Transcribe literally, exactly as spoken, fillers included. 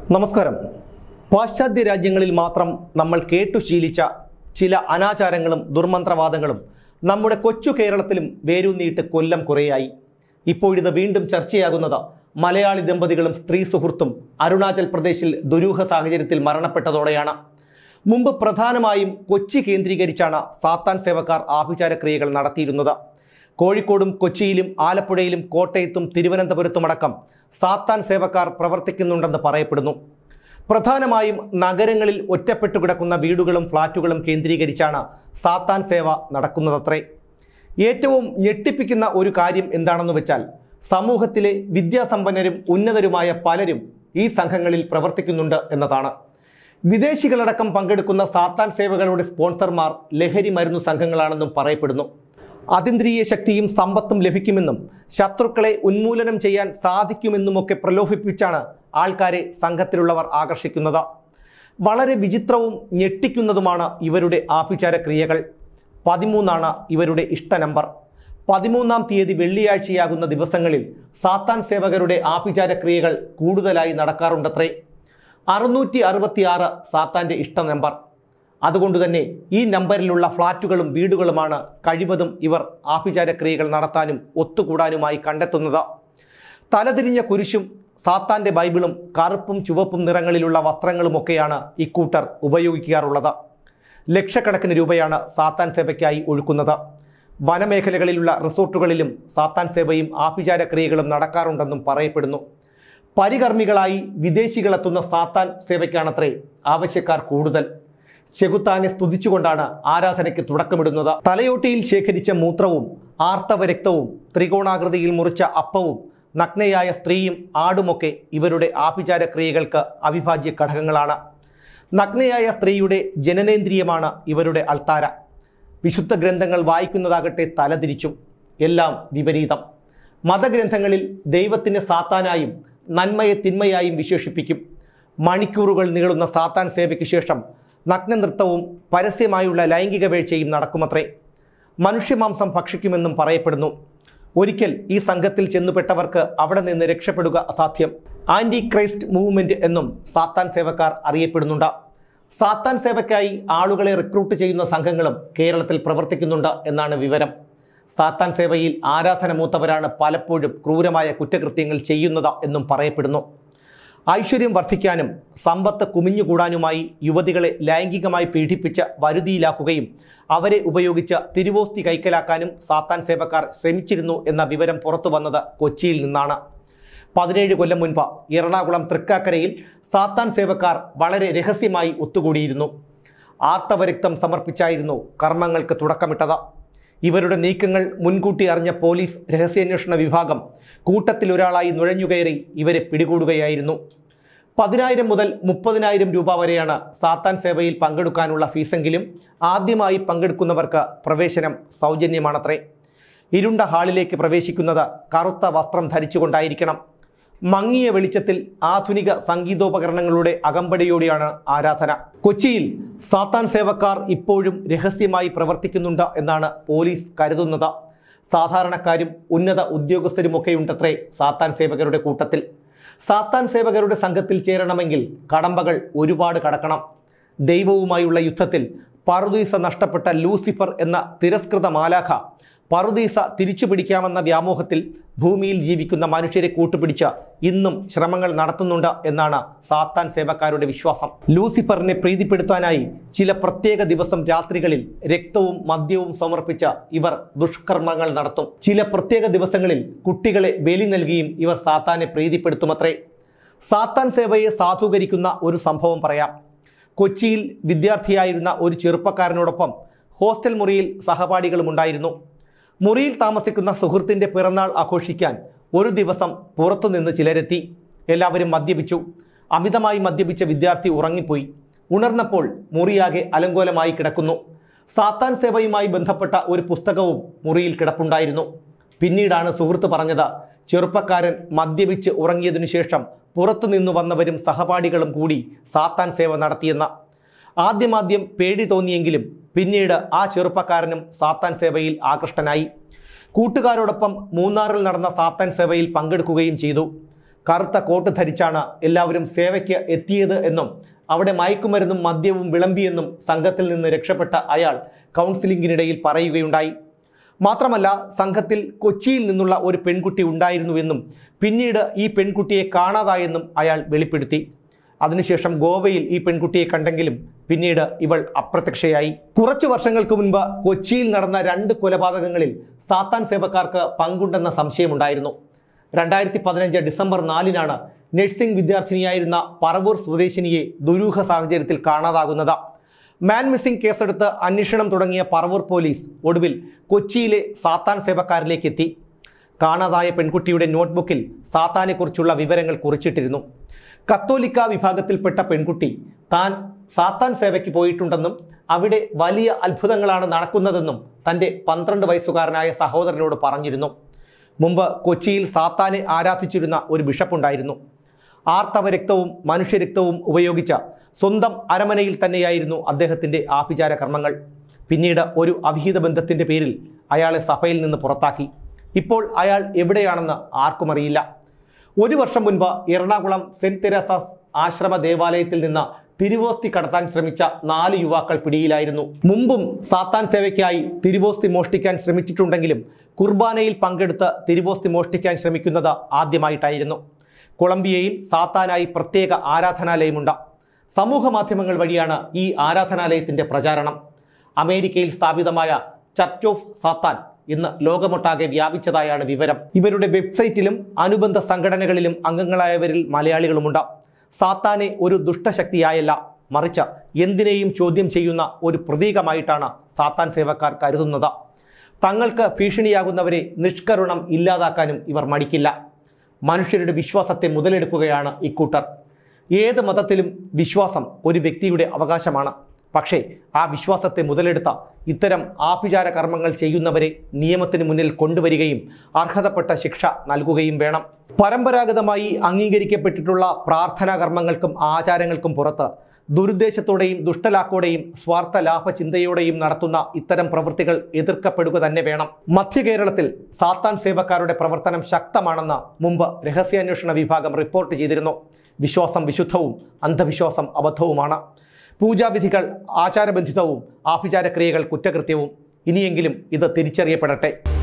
നമസ്കാരം. പാശ്ചാത്യ രാജ്യങ്ങളിൽ മാത്രം നമ്മൾ കേട്ടു ശീലിച്ച ചില അനാചാരങ്ങളും ദുർമന്ത്രവാദങ്ങളും നമ്മുടെ കൊച്ചു കേരളത്തിലും വേരൂന്നിയിട്ട് കൊല്ലം കുറേയായി. ഇപ്പോഴിത് വീണ്ടും ചർച്ചയാകുന്നത് മലയാളി ദമ്പതികളും സ്ത്രീ സുഹൃത്തും അരുണാചൽ പ്രദേശിൽ ദുരൂഹ സാഹചര്യത്തിൽ മരണപ്പെട്ടതോടെയാണ്. മുമ്പ് പ്രധാനമായും കൊച്ചി കേന്ദ്രീകരിച്ചാണ് സാത്താൻ സേവക്കാർ ആഭിചാരക്രിയകൾ നടത്തിയിരുന്നത്. കോഴിക്കോടും കൊച്ചിയിലും ആലപ്പുഴയിലും കോട്ടയത്തും തിരുവനന്തപുരത്തുമടക്കം സാത്താൻ സേവക്കാർ പ്രവർത്തിക്കുന്നുണ്ടെന്ന് പറയപ്പെടുന്നു. പ്രധാനമായും നഗരങ്ങളിൽ ഒറ്റപ്പെട്ടു കിടക്കുന്ന വീടുകളും ഫ്ളാറ്റുകളും കേന്ദ്രീകരിച്ചാണ് സാത്താൻ സേവ നടക്കുന്നതത്രേ. ഏറ്റവും ഞെട്ടിപ്പിക്കുന്ന ഒരു കാര്യം എന്താണെന്ന് വെച്ചാൽ, സമൂഹത്തിലെ വിദ്യാസമ്പന്നരും ഉന്നതരുമായ പലരും ഈ സംഘങ്ങളിൽ പ്രവർത്തിക്കുന്നുണ്ട് എന്നതാണ്. വിദേശികളടക്കം പങ്കെടുക്കുന്ന സാത്താൻ സേവകളുടെ സ്പോൺസർമാർ ലഹരി മരുന്നു സംഘങ്ങളാണെന്നും പറയപ്പെടുന്നു. അതീന്ദ്രിയ ശക്തിയും സമ്പത്തും ലഭിക്കുമെന്നും ശത്രുക്കളെ ഉന്മൂലനം ചെയ്യാൻ സാധിക്കുമെന്നുമൊക്കെ പ്രലോഭിപ്പിച്ചാണ് ആൾക്കാരെ സംഘത്തിലുള്ളവർ ആകർഷിക്കുന്നത്. വളരെ വിചിത്രവും ഞെട്ടിക്കുന്നതുമാണ് ഇവരുടെ ആഭിചാരക്രിയകൾ. പതിമൂന്നാണ് ഇവരുടെ ഇഷ്ട നമ്പർ. പതിമൂന്നാം തീയതി വെള്ളിയാഴ്ചയാകുന്ന ദിവസങ്ങളിൽ സാത്താൻ സേവകരുടെ ആഭിചാരക്രിയകൾ കൂടുതലായി നടക്കാറുണ്ടത്രേ. അറുന്നൂറ്റി അറുപത്തി ആറ് സാത്താൻ്റെ ഇഷ്ട നമ്പർ. അതുകൊണ്ടുതന്നെ ഈ നമ്പറിലുള്ള ഫ്ളാറ്റുകളും വീടുകളുമാണ് കഴിവതും ഇവർ ആഭിചാരക്രിയകൾ നടത്താനും ഒത്തുകൂടാനുമായി കണ്ടെത്തുന്നത്. തലതിരിഞ്ഞ കുരിശും സാത്താൻ്റെ ബൈബിളും കറുപ്പും ചുവപ്പും നിറങ്ങളിലുള്ള വസ്ത്രങ്ങളുമൊക്കെയാണ് ഇക്കൂട്ടർ ഉപയോഗിക്കാറുള്ളത്. ലക്ഷക്കണക്കിന് രൂപയാണ് സാത്താൻ സേവയ്ക്കായി ഒഴുക്കുന്നത്. വനമേഖലകളിലുള്ള റിസോർട്ടുകളിലും സാത്താൻ സേവയും ആഭിചാരക്രിയകളും നടക്കാറുണ്ടെന്നും പറയപ്പെടുന്നു. പരികർമ്മികളായി വിദേശികളെത്തുന്ന സാത്താൻ സേവയ്ക്കാണത്രേ ആവശ്യക്കാർ കൂടുതൽ. ചെകുത്താനെ സ്തുതിച്ചുകൊണ്ടാണ് ആരാധനയ്ക്ക് തുടക്കമിടുന്നത്. തലയോട്ടിയിൽ ശേഖരിച്ച മൂത്രവും ആർത്തവ രക്തവും ത്രികോണാകൃതിയിൽ മുറിച്ച അപ്പവും നഗ്നയായ സ്ത്രീയും ആടുമൊക്കെ ഇവരുടെ ആഭിചാരക്രിയകൾക്ക് അവിഭാജ്യ ഘടകങ്ങളാണ്. നഗ്നയായ സ്ത്രീയുടെ ജനനേന്ദ്രിയമാണ് ഇവരുടെ അൾത്താര. വിശുദ്ധ ഗ്രന്ഥങ്ങൾ വായിക്കുന്നതാകട്ടെ തലതിരിച്ചും. എല്ലാം വിപരീതം. മതഗ്രന്ഥങ്ങളിൽ ദൈവത്തിനെ സാത്താനായും നന്മയെ തിന്മയായും വിശേഷിപ്പിക്കും. മണിക്കൂറുകൾ നീളുന്ന സാത്താൻ സേവയ്ക്ക് ശേഷം നഗ്നനൃത്തവും പരസ്യമായുള്ള ലൈംഗിക വീഴ്ചയും നടക്കുമത്രേ. മനുഷ്യമാംസം ഭക്ഷിക്കുമെന്നും പറയപ്പെടുന്നു. ഒരിക്കൽ ഈ സംഘത്തിൽ ചെന്നുപെട്ടവർക്ക് അവിടെ നിന്ന് രക്ഷപ്പെടുക അസാധ്യം. ആന്റി ക്രൈസ്റ്റ് മൂവ്മെന്റ് എന്നും സാത്താൻ സേവക്കാർ അറിയപ്പെടുന്നുണ്ട്. സാത്താൻ സേവയ്ക്കായി ആളുകളെ റിക്രൂട്ട് ചെയ്യുന്ന സംഘങ്ങളും കേരളത്തിൽ പ്രവർത്തിക്കുന്നുണ്ട് എന്നാണ് വിവരം. സാത്താൻ സേവയിൽ ആരാധന മൂത്തവരാണ് പലപ്പോഴും ക്രൂരമായ കുറ്റകൃത്യങ്ങൾ ചെയ്യുന്നത് എന്നും പറയപ്പെടുന്നു. ഐശ്വര്യം വർദ്ധിക്കാനും സമ്പത്ത് കുമിഞ്ഞുകൂടാനുമായി യുവതികളെ ലൈംഗികമായി പീഡിപ്പിച്ച് വരുതിയിലാക്കുകയും അവരെ ഉപയോഗിച്ച് തിരുവോസ്തി കൈക്കലാക്കാനും സാത്താൻ സേവക്കാർ ശ്രമിച്ചിരുന്നു എന്ന വിവരം പുറത്തു വന്നത് കൊച്ചിയിൽ നിന്നാണ്. പതിനേഴ് കൊല്ലം മുൻപ് എറണാകുളം തൃക്കാക്കരയിൽ സാത്താൻ സേവക്കാർ വളരെ രഹസ്യമായി ഒത്തുകൂടിയിരുന്നു. ആർത്തവരക്തം സമർപ്പിച്ചായിരുന്നു കർമ്മങ്ങൾക്ക് തുടക്കമിട്ടത്. ഇവരുടെ നീക്കങ്ങൾ മുൻകൂട്ടി അറിഞ്ഞ പോലീസ് രഹസ്യാന്വേഷണ വിഭാഗം കൂട്ടത്തിലൊരാളായി നുഴഞ്ഞുകയറി ഇവരെ പിടികൂടുകയായിരുന്നു. പതിനായിരം മുതൽ മുപ്പതിനായിരം രൂപ വരെയാണ് സാത്താൻ സേവയിൽ പങ്കെടുക്കാനുള്ള ഫീസെങ്കിലും ആദ്യമായി പങ്കെടുക്കുന്നവർക്ക് പ്രവേശനം സൗജന്യമാണത്രേ. ഇരുണ്ട ഹാളിലേക്ക് പ്രവേശിക്കുന്നത് കറുത്ത വസ്ത്രം ധരിച്ചുകൊണ്ടായിരിക്കണം. മങ്ങിയ വെളിച്ചത്തിൽ ആധുനിക സംഗീതോപകരണങ്ങളുടെ അകമ്പടിയോടെയാണ് ആരാധന. കൊച്ചിയിൽ സാത്താൻ സേവക്കാർ ഇപ്പോഴും രഹസ്യമായി പ്രവർത്തിക്കുന്നുണ്ട് എന്നാണ് പോലീസ് കരുതുന്നത്. സാധാരണക്കാരും ഉന്നത ഉദ്യോഗസ്ഥരുമൊക്കെയുണ്ടത്രേ സാത്താൻ സേവകരുടെ കൂട്ടത്തിൽ. സാത്താൻ സേവകരുടെ സംഘത്തിൽ ചേരണമെങ്കിൽ കടമ്പകൾ ഒരുപാട് കടക്കണം. ദൈവവുമായുള്ള യുദ്ധത്തിൽ പറുദീസ നഷ്ടപ്പെട്ട ലൂസിഫർ എന്ന തിരസ്കൃത മാലാഖ പറുദീസ തിരിച്ചു പിടിക്കാമെന്ന വ്യാമോഹത്തിൽ ഭൂമിയിൽ ജീവിക്കുന്ന മനുഷ്യരെ കൂട്ടുപിടിച്ച് ഇന്നും ശ്രമങ്ങൾ നടത്തുന്നുണ്ട് എന്നാണ് സാത്താൻ സേവക്കാരുടെ വിശ്വാസം. ലൂസിഫറിനെ പ്രീതിപ്പെടുത്താനായി ചില പ്രത്യേക ദിവസം രാത്രികളിൽ രക്തവും മദ്യവും സമർപ്പിച്ച് ഇവർ ദുഷ്കർമ്മങ്ങൾ നടത്തും. ചില പ്രത്യേക ദിവസങ്ങളിൽ കുട്ടികളെ ബലി നൽകിയും ഇവർ സാത്താനെ പ്രീതിപ്പെടുത്തുമത്രേ. സാത്താൻ സേവയെ സാധൂകരിക്കുന്ന ഒരു സംഭവം പറയാം. കൊച്ചിയിൽ വിദ്യാർത്ഥിയായിരുന്ന ഒരു ചെറുപ്പക്കാരനോടൊപ്പം ഹോസ്റ്റൽ മുറിയിൽ സഹപാഠികളും ഉണ്ടായിരുന്നു. മുറിയിൽ താമസിക്കുന്ന സുഹൃത്തിൻ്റെ പിറന്നാൾ ആഘോഷിക്കാൻ ഒരു ദിവസം പുറത്തുനിന്ന് ചിലരെത്തി. എല്ലാവരും മദ്യപിച്ചു. അമിതമായി മദ്യപിച്ച വിദ്യാർത്ഥി ഉറങ്ങിപ്പോയി. ഉണർന്നപ്പോൾ മുറിയാകെ അലങ്കോലമായി കിടക്കുന്നു. സാത്താൻ സേവയുമായി ബന്ധപ്പെട്ട ഒരു പുസ്തകവും മുറിയിൽ കിടപ്പുണ്ടായിരുന്നു. പിന്നീടാണ് സുഹൃത്ത് പറഞ്ഞത്, ചെറുപ്പക്കാരൻ മദ്യപിച്ച് ഉറങ്ങിയതിനു ശേഷം പുറത്തുനിന്നു വന്നവരും സഹപാഠികളും കൂടി സാത്താൻ സേവ നടത്തിയെന്ന്. ആദ്യമാദ്യം പേടി തോന്നിയെങ്കിലും പിന്നീട് ആ ചെറുപ്പക്കാരനും സാത്താൻ സേവയിൽ ആകൃഷ്ടനായി. കൂട്ടുകാരോടൊപ്പം മൂന്നാറിൽ നടന്ന സാത്താൻ സേവയിൽ പങ്കെടുക്കുകയും ചെയ്തു. കറുത്ത കോട്ട് ധരിച്ചാണ് എല്ലാവരും സേവയ്ക്ക് എത്തിയത് എന്നും അവിടെ മയക്കുമരുന്നും മദ്യവും വിളമ്പിയെന്നും സംഘത്തിൽ നിന്ന് രക്ഷപ്പെട്ട അയാൾ കൗൺസിലിംഗിനിടയിൽ പറയുകയുണ്ടായി. മാത്രമല്ല, സംഘത്തിൽ കൊച്ചിയിൽ നിന്നുള്ള ഒരു പെൺകുട്ടി ഉണ്ടായിരുന്നുവെന്നും പിന്നീട് ഈ പെൺകുട്ടിയെ കാണാതായെന്നും അയാൾ വെളിപ്പെടുത്തി. അതിനുശേഷം ഗോവയിൽ ഈ പെൺകുട്ടിയെ കണ്ടെങ്കിലും പിന്നീട് ഇവൾ അപ്രത്യക്ഷയായി. കുറച്ചു വർഷങ്ങൾക്ക് മുൻപ് കൊച്ചിയിൽ നടന്ന രണ്ട് കൊലപാതകങ്ങളിൽ സാത്താൻ സേവക്കാർക്ക് പങ്കുണ്ടെന്ന സംശയമുണ്ടായിരുന്നു. രണ്ടായിരത്തി പതിനഞ്ച് ഡിസംബർ നാലിനാണ് നഴ്സിംഗ് വിദ്യാർത്ഥിനിയായിരുന്ന പറവൂർ സ്വദേശിനിയെ ദുരൂഹ സാഹചര്യത്തിൽ കാണാതാകുന്നത്. മാൻ മിസ്സിംഗ് കേസെടുത്ത് അന്വേഷണം തുടങ്ങിയ പറവൂർ പോലീസ് ഒടുവിൽ കൊച്ചിയിലെ സാത്താൻ സേവക്കാരിലേക്ക് എത്തി. കാണാതായ പെൺകുട്ടിയുടെ നോട്ട്ബുക്കിൽ സാത്താനെക്കുറിച്ചുള്ള വിവരങ്ങൾ കുറിച്ചിട്ടിരുന്നു. കത്തോലിക്ക വിഭാഗത്തിൽപ്പെട്ട പെൺകുട്ടി താൻ സാത്താൻ സേവയ്ക്ക് പോയിട്ടുണ്ടെന്നും അവിടെ വലിയ അത്ഭുതങ്ങളാണ് നടക്കുന്നതെന്നും തൻ്റെ പന്ത്രണ്ട് വയസ്സുകാരനായ സഹോദരനോട് പറഞ്ഞിരുന്നു. മുമ്പ് കൊച്ചിയിൽ സാത്താനെ ആരാധിച്ചിരുന്ന ഒരു ബിഷപ്പുണ്ടായിരുന്നു. ആർത്തവ രക്തവും മനുഷ്യരക്തവും ഉപയോഗിച്ച സ്വന്തം അരമനയിൽ തന്നെയായിരുന്നു അദ്ദേഹത്തിൻ്റെ ആഭിചാര കർമ്മങ്ങൾ. പിന്നീട് ഒരു അവിഹിത ബന്ധത്തിൻ്റെ പേരിൽ അയാളെ സഭയിൽ നിന്ന് പുറത്താക്കി. ഇപ്പോൾ അയാൾ എവിടെയാണെന്ന് ആർക്കും അറിയില്ല. ഒരു വർഷം മുൻപ് എറണാകുളം സെന്റ് തെരേസാസ് ആശ്രമ ദേവാലയത്തിൽ നിന്ന് തിരുവോസ്തി കടത്താൻ ശ്രമിച്ച നാല് യുവാക്കൾ പിടിയിലായിരുന്നു. മുമ്പും സാത്താൻ സേവയ്ക്കായി തിരുവോസ്തി മോഷ്ടിക്കാൻ ശ്രമിച്ചിട്ടുണ്ടെങ്കിലും കുർബാനയിൽ പങ്കെടുത്ത് തിരുവോസ്തി മോഷ്ടിക്കാൻ ശ്രമിക്കുന്നത് ആദ്യമായിട്ടായിരുന്നു. കൊളംബിയയിൽ സാത്താനായി പ്രത്യേക ആരാധനാലയമുണ്ട്. സമൂഹ മാധ്യമങ്ങൾ വഴിയാണ് ഈ ആരാധനാലയത്തിൻ്റെ പ്രചാരണം. അമേരിക്കയിൽ സ്ഥാപിതമായ ചർച്ച് ഓഫ് സാത്താൻ ഇന്ന് ലോകമൊട്ടാകെ വ്യാപിച്ചതായാണ് വിവരം. ഇവരുടെ വെബ്സൈറ്റിലും അനുബന്ധ സംഘടനകളിലും അംഗങ്ങളായവരിൽ മലയാളികളുമുണ്ട്. സാത്താനെ ഒരു ദുഷ്ടശക്തിയായല്ല, മറിച്ച് എന്തിനേയും ചോദ്യം ചെയ്യുന്ന ഒരു പ്രതീകമായിട്ടാണ് സാത്താൻ സേവക്കാർ കരുതുന്നത്. തങ്ങൾക്ക് ഭീഷണിയാകുന്നവരെ നിഷ്കരുണം ഇല്ലാതാക്കാനും ഇവർ മടിക്കില്ല. മനുഷ്യരുടെ വിശ്വാസത്തെ മുതലെടുക്കുകയാണ് ഇക്കൂട്ടർ. ഏത് മതത്തിലും വിശ്വാസം ഒരു വ്യക്തിയുടെ അവകാശമാണ്. പക്ഷേ ആ വിശ്വാസത്തെ മുതലെടുത്ത ഇത്തരം ആഭിചാര കർമ്മങ്ങൾ ചെയ്യുന്നവരെ നിയമത്തിന് മുന്നിൽ കൊണ്ടുവരികയും അർഹതപ്പെട്ട ശിക്ഷ നൽകുകയും വേണം. പരമ്പരാഗതമായി അംഗീകരിക്കപ്പെട്ടിട്ടുള്ള പ്രാർത്ഥനാ കർമ്മങ്ങൾക്കും ആചാരങ്ങൾക്കും പുറത്ത് ദുരുദ്ദേശത്തോടെയും ദുഷ്ടലാക്കോടെയും സ്വാർത്ഥ ലാഭ ചിന്തയോടെയും നടത്തുന്ന ഇത്തരം പ്രവൃത്തികൾ എതിർക്കപ്പെടുക തന്നെ വേണം. മധ്യ കേരളത്തിൽ സാത്താൻ സേവക്കാരുടെ പ്രവർത്തനം ശക്തമാണെന്ന് മുമ്പ് രഹസ്യാന്വേഷണ വിഭാഗം റിപ്പോർട്ട് ചെയ്തിരുന്നു. വിശ്വാസം വിശുദ്ധവും അന്ധവിശ്വാസം അബദ്ധവുമാണ്. പൂജാവിധികൾ ആചാരബന്ധിതവും ആഭിചാരക്രിയകൾ കുറ്റകൃത്യവും. ഇനിയെങ്കിലും ഇത് തിരിച്ചറിയപ്പെടട്ടെ.